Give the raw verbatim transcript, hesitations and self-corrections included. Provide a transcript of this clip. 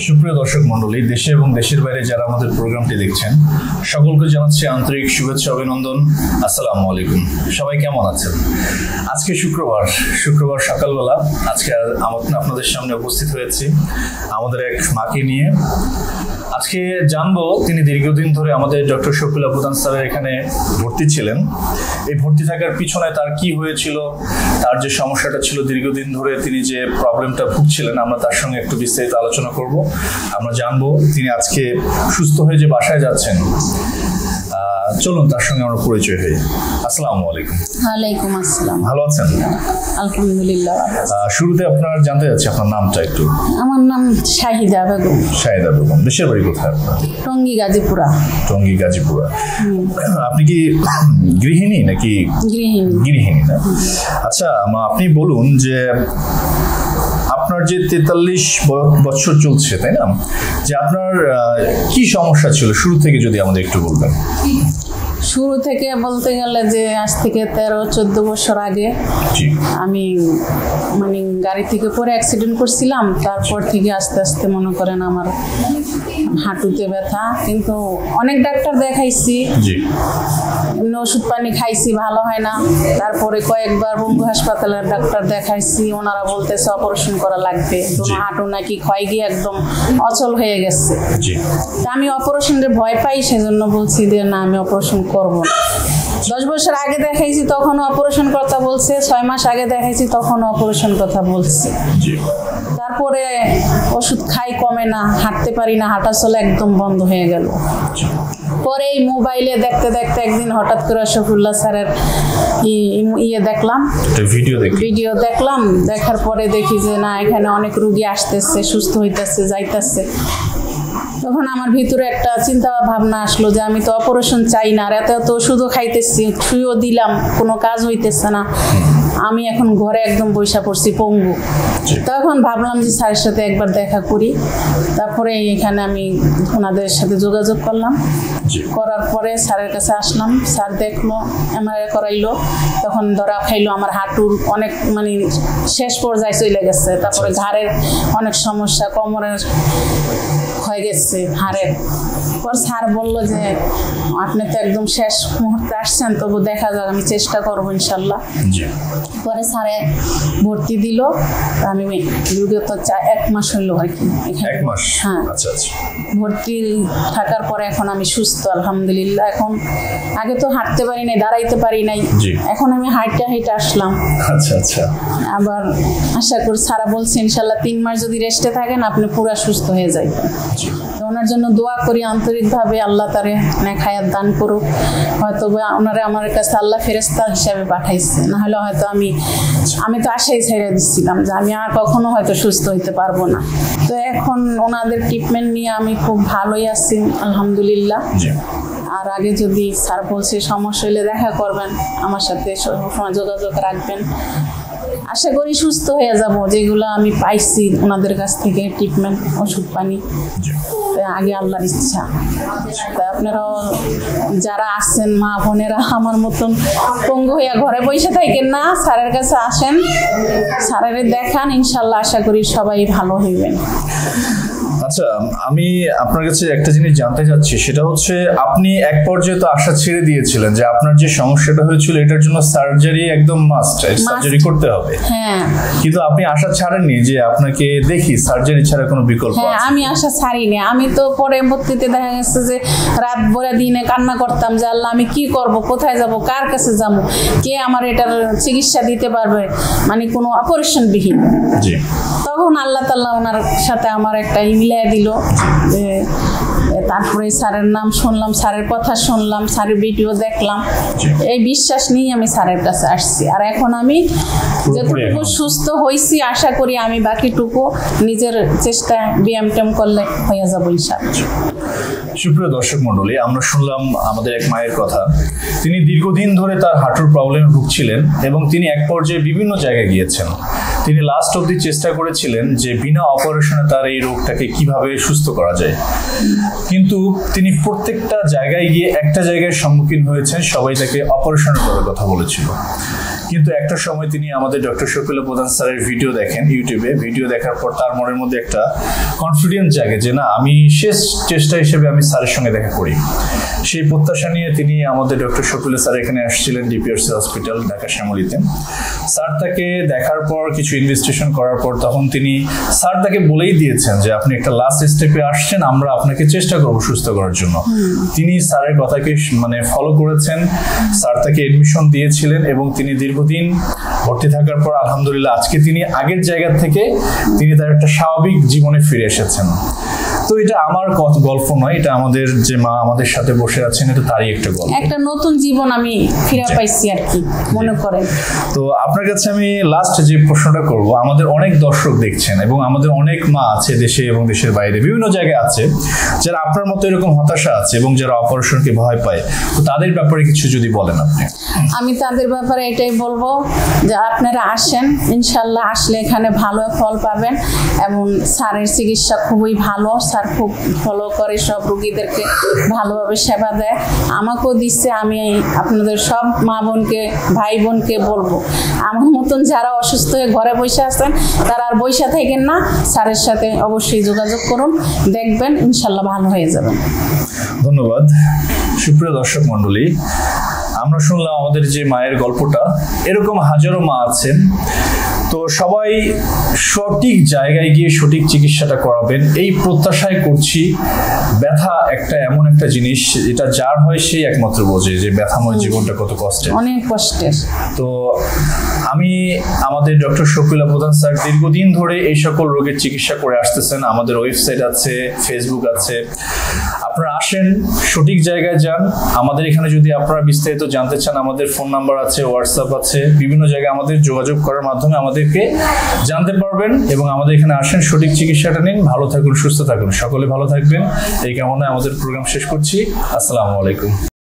সুপ্রিয় দর্শক মণ্ডলী, দেশে এবং দেশের বাইরে যারা আমাদের প্রোগ্রামটি দেখছেন সকলকে জানাচ্ছি আন্তরিক শুভেচ্ছা অভিনন্দন। আসসালামু আলাইকুম। সবাই কেমন আছেন? আজকে শুক্রবার শুক্রবার সকালবেলা আজকে আপনাদের সামনে উপস্থিত হয়েছি আমাদের এক মাকে নিয়ে। আজকে জানবো তিনি দীর্ঘদিন ধরে আমাদের ডক্টর শফিউল্লাহ প্রধান স্যারের এখানে ভর্তি ছিলেন। এই ভর্তি থাকার পিছনে তার কি হয়েছিল, তার যে সমস্যাটা ছিল দীর্ঘদিন ধরে তিনি যে প্রবলেমটা ভুগছিলেন, আমরা তার সঙ্গে একটু বিস্তারিত আলোচনা করব। আমরা জানবো তিনি আজকে সুস্থ হয়ে যে বাসায় যাচ্ছেন। চলুন তার সঙ্গে আমরা পরিচয় হই। আসসালামু আলাইকুম। ওয়ালাইকুম আসসালাম। ভালো আছেন? আলহামদুলিল্লাহ। শুরুতে আপনার জানতে যাচ্ছি আপনার নামটা একটু। আমার নাম শাহিদা বেগম। শাহিদা বেগম। দেশের বাড়ি কোথায় আপনার? টঙ্গী গাজীপুরা। টঙ্গী গাজীপুরা। আপনি কি গৃহিণী নাকি? গৃহিণী। গৃহিণী না? আচ্ছা, আপনি বলুন যে আপনার যে তেতাল্লিশ বছর চলছে, তাই না, যে আপনার কি সমস্যা ছিল শুরু থেকে যদি আমাদের একটু বলবেন। শুরু থেকে বলতে গেলে যে আজ থেকে তেরো চোদ্দ বছর আগে আমি মানে গাড়ি থেকে পরে অ্যাক্সিডেন্ট করছিলাম। তারপর থেকে আস্তে আস্তে মনে করেন আমার হাঁটুতে ব্যথা, কিন্তু অনেক ডাক্তার দেখাইছি, এমনি ওষুধ পানি খাইছি, ভালো হয় না। তারপরে কয়েকবার বঙ্গু হাসপাতালের ডাক্তার দেখাইছি, ওনারা বলতেছে অপারেশন করা লাগবে, হাঁটু নাকি ক্ষয় গিয়ে একদম অচল হয়ে গেছে। তা আমি অপারেশনের ভয় পাই, সেজন্য বলছি যে না, আমি অপারেশন করবো না। দশ বছর আগে দেখাইছি তখন অপারেশন কথা বলছে, ছয় মাস আগে দেখাইছি তখন অপারেশন কথা বলছে। তারপরে ওষুধ খাই, কমে না, হাঁটতে পারি না, হাঁটা চলা একদম বন্ধ হয়ে গেল। পরে এই মোবাইলে দেখতে দেখতে একদিন হঠাৎ করে শফিউল্লাহ স্যারের ইয়ে দেখলাম, ভিডিও ভিডিও দেখলাম। দেখার পরে দেখি যে না, এখানে অনেক রুগী আসতেছে, সুস্থ হইতেছে, যাইতেছে। তখন আমার ভিতরে একটা চিন্তা ভাবনা আসলো যে আমি তো অপারেশন চাই না, আর এত এত ওষুধও খাইতেছি, শুয়েও দিলাম, কোনো কাজ হইতেছে না, আমি এখন ঘরে একদম বৈশা পড়ছি পঙ্গু। তখন ভাবলাম যে স্যারের সাথে একবার দেখা করি। তারপরে এখানে আমি ওনাদের সাথে যোগাযোগ করলাম। করার পরে স্যারের কাছে আসলাম, স্যার দেখলো, এমআরআই করাইলো। তখন ধরা খাইলো আমার হাঁটুর অনেক মানে শেষ পর্যায়ে চলে গেছে। তারপরে ঘাড়ের অনেক সমস্যা, কোমরের হয়ে গেছে, হাড়ের। পর স্যার বললো যে আপনি তো একদম শেষ মুহূর্তে আসছেন, তবু দেখা যাক, আমি চেষ্টা করবো ইনশাল্লাহ। পরে স্যারে ভর্তি দিল। আমি বিগত এক মাস হইলো আর কি এখানে। হ্যাঁ, ভর্তি থাকার পরে এখন আমি সুস্থ আলহামদুলিল্লাহ। এখন আগে তো হাঁটতে পারি নাই, দাঁড়াইতে পারি নাই, এখন আমি হাঁটতে হাঁটে আসলাম। আচ্ছা আচ্ছা। আবার আশা করি সারা বলছে ইনশাল্লাহ তিন মাস যদি রেস্টে থাকেন আপনি পুরো সুস্থ হয়ে যাবেন। ওনার জন্য দোয়া করি আন্তরিকভাবে, আল্লাহ তারে নেক হায়াত দান করুক। হয়তো ওনারা আমার কাছে আল্লাহ ফেরেশতা হিসাবে পাঠাইছে, না হলে হয়তো আমি আমি তো আশাই ছেড়ে দিচ্ছিলাম যে আমি আর কখনো হয়তো সুস্থ হইতে পারবো না। তো এখন ওনাদের ট্রিটমেন্ট নিয়ে আমি খুব ভালোই আছি আলহামদুলিল্লাহ। আর আগে যদি স্যার বলছে সমস্যা হলে দেখা করবেন, আমার সাথে সবসময় যোগাযোগ রাখবেন। আশা করি সুস্থ হয়ে যাব, যেগুলো আমি পাইছি ওনাদের কাছ থেকে ট্রিটমেন্ট, ওষুধ পানি, আগে আল্লাহর ইচ্ছা। তাই আপনারাও যারা আছেন মা বোনেরা আমার মতন পঙ্গু হইয়া ঘরে বসে থাকেন না, স্যারের কাছে আসেন, স্যারের দেখান, ইনশাল্লাহ আশা করি সবাই ভালো হইবেন। আচ্ছা, আমি আপনার কাছে একটা জিনিস জানতে চাচ্ছি, সেটা হচ্ছে আপনি এক পর্যায়ে তো আশা ছেড়ে দিয়েছিলেন যে আপনার যে সমস্যাটা হয়েছিল এটার জন্য সার্জারি একদম মাস্ট, সার্জারি করতে হবে। হ্যাঁ, কিন্তু আপনি আশা ছাড়েননি যে আপনাকে দেখি সার্জারি ছাড়া কোনো বিকল্প আছে? হ্যাঁ, আমি আশা ছাড়িনি। আমি তো পরবর্তীতে দেখা গেছে যে রাত ভরা দিনে কান্না করতাম যে আল্লাহ আমি কি করব, কোথায় যাব, কার কাছে যাব, কে আমার এটার চিকিৎসা দিতে পারবে, মানে কোনো অপারেশন বিহীন। জি। তখন আল্লাহ তাআলা ওনার সাথে আমার একটা মিলাই দিল। তারপরে স্যারের নাম শুনলাম, স্যারের কথা শুনলাম, স্যারের ভিডিও দেখলাম, এই বিশ্বাস নিয়ে আমি স্যারের কাছে আসছি। আর এখন আমি যতটুকু সুস্থ হয়েছি আশা করি আমি বাকিটুকু নিজের চেষ্টায় ব্যায়াম ট্যাম করলে হয়ে যাবো ইনশাআল্লাহ। সুপ্রিয় দর্শক মন্ডলী, আমরা শুনলাম আমাদের এক মায়ের কথা। তিনি দীর্ঘদিন ধরে তার হাঁটুর প্রবলেমে ভুগছিলেন এবং তিনি এক পর্যায়ে বিভিন্ন জায়গায় গিয়েছেন। তিনি লাস্ট অবধি চেষ্টা করেছিলেন যে বিনা অপারেশনে তার এই রোগটাকে কিভাবে সুস্থ করা যায়, কিন্তু তিনি প্রত্যেকটা জায়গায় গিয়ে একটা জায়গায় সম্মুখীন হয়েছেন, সবাই তাকে অপারেশনের কথা বলেছিল। কিন্তু একটা সময় তিনি আমাদের ডক্টর শফিউল্লাহ প্রধান স্যারের ভিডিও দেখেন ইউটিউবে। ভিডিও দেখার পর তার মনের মধ্যে একটা কনফিডেন্স জাগে যে না, আমি শেষ চেষ্টা হিসেবে আমি স্যারের সঙ্গে দেখা করি। সেই প্রত্যাশা নিয়ে তিনি আমাদের ডক্টর শফিউল্লাহ স্যার এখানে আসছিলেন ডিপিআরসি হসপিটাল ঢাকা শ্যামলীতে। স্যার তাকে দেখার পর কিছু ইনভেস্টিগেশন করার পর তখন তিনি স্যার তাকে বলেই দিয়েছেন যে আপনি একটা লাস্ট স্টেপে আসছেন, আমরা আপনাকে চেষ্টা করবো সুস্থ করার জন্য। তিনি স্যারের কথাকে মানে ফলো করেছেন। স্যার তাকে এডমিশন দিয়েছিলেন এবং তিনি দীর্ঘদিন ভর্তি থাকার পর আলহামদুলিল্লাহ আজকে তিনি আগের জায়গা থেকে তিনি তার একটা স্বাভাবিক জীবনে ফিরে এসেছেন। তো এটা আমার গল্প নয়, এটা আমাদের যে মা আমাদের সাথে বসে আছেন এটা তারই একটা গল্প, একটা নতুন জীবন আমি ফিরে পাইছি আর কি মনে করেন। তো আপনার কাছে আমি লাস্ট যে প্রশ্নটা করব, আমাদের অনেক দর্শক দেখছেন এবং আমাদের অনেক মা আছে দেশে এবং দেশের বাইরে বিভিন্ন জায়গায় আছে যারা আপনার মতো এরকম হতাশা আছে এবং যারা অপারেশনকে ভয় পায়, তো তাদের ব্যাপারে কিছু যদি বলেন আপনি। আমি তাদের ব্যাপারে এটাই বলবো যে আপনারা আসেন, ইনশাল্লাহ আসলে এখানে ভালো ফল পাবেন এবং স্যারের চিকিৎসা খুবই ভালো। স্যার খুব ফলো করে, সব রোগীদেরকে ভালোভাবে সেবা দেয়, আমাকেও দিচ্ছে। আমি আপনাদের সব মা বোনকে ভাই বোনকে বলবো আমার মতন যারা অসুস্থ হয়ে ঘরে বসে আছেন তারা আর বসে থাকেন না, স্যারের সাথে অবশ্যই যোগাযোগ করুন, দেখবেন ইনশাল্লাহ ভালো হয়ে যাবেন। ধন্যবাদ। সুপ্রিয় দর্শক মণ্ডলী, আমরা শুনলাম আমাদের যে মায়ের গল্পটা, এরকম হাজারো মা আছেন। তো সবাই সঠিক জায়গায় গিয়ে সঠিক চিকিৎসাটা করাবেন এই প্রত্যাশায় করছি। ব্যথা একটা এমন একটা জিনিস এটা যার হয় সেই একমাত্র বোঝে যে ব্যথাময় জীবনটা কত কষ্টের, অনেক কষ্টের। তো আমি আমাদের ডক্টর শফিউল্লাহ প্রধান স্যার দীর্ঘদিন ধরে এই সকল রোগের চিকিৎসা করে আসতেছেন। আমাদের ওয়েবসাইট আছে, ফেসবুক আছে, আপনারা আসেন, সঠিক জায়গায় যান। আমাদের এখানে যদি আপনারা বিস্তারিত জানতে চান আমাদের ফোন নাম্বার আছে, হোয়াটসঅ্যাপ আছে, বিভিন্ন জায়গায় আমাদের যোগাযোগ করার মাধ্যমে আমাদেরকে জানতে পারবেন এবং আমাদের এখানে আসেন, সঠিক চিকিৎসাটা নিন। ভালো থাকুন, সুস্থ থাকুন, সকলে ভালো থাকবেন এই কামনায় আমাদের প্রোগ্রাম শেষ করছি। আসসালামু আলাইকুম।